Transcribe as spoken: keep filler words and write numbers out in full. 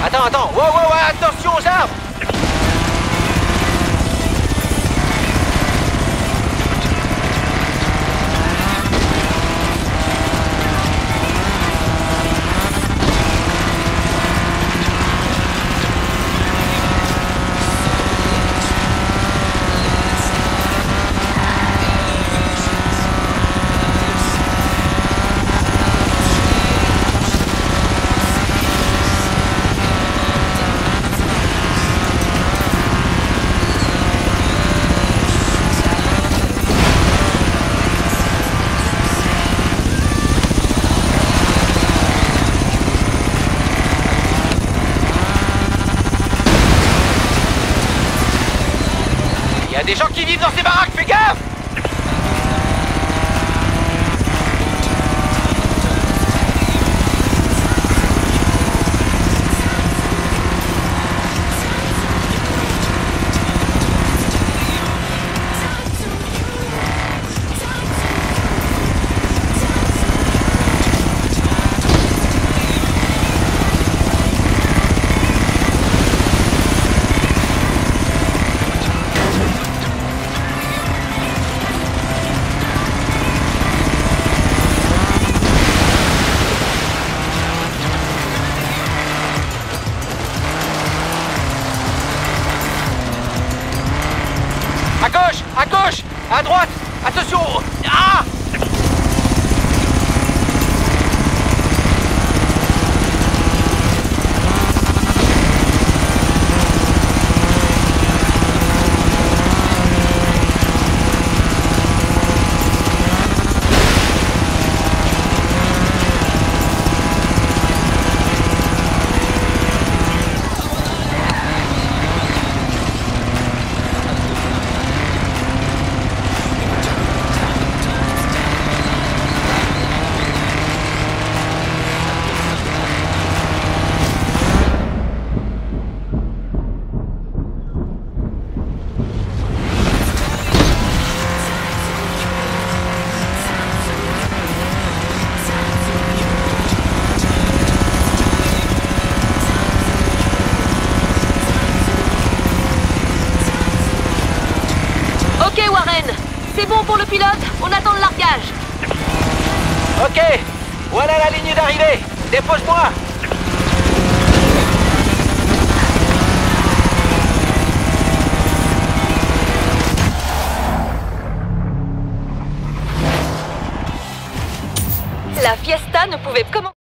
Attends, attends. Wow, wow, wow, attention aux arbres. Il y a des gens qui vivent dans ces baraques, fais gaffe! À gauche, à gauche, à droite, attention. Ah! Ok Warren, c'est bon pour le pilote, on attend le largage. Ok, voilà la ligne d'arrivée. Dépose-moi. La Fiesta ne pouvait comment...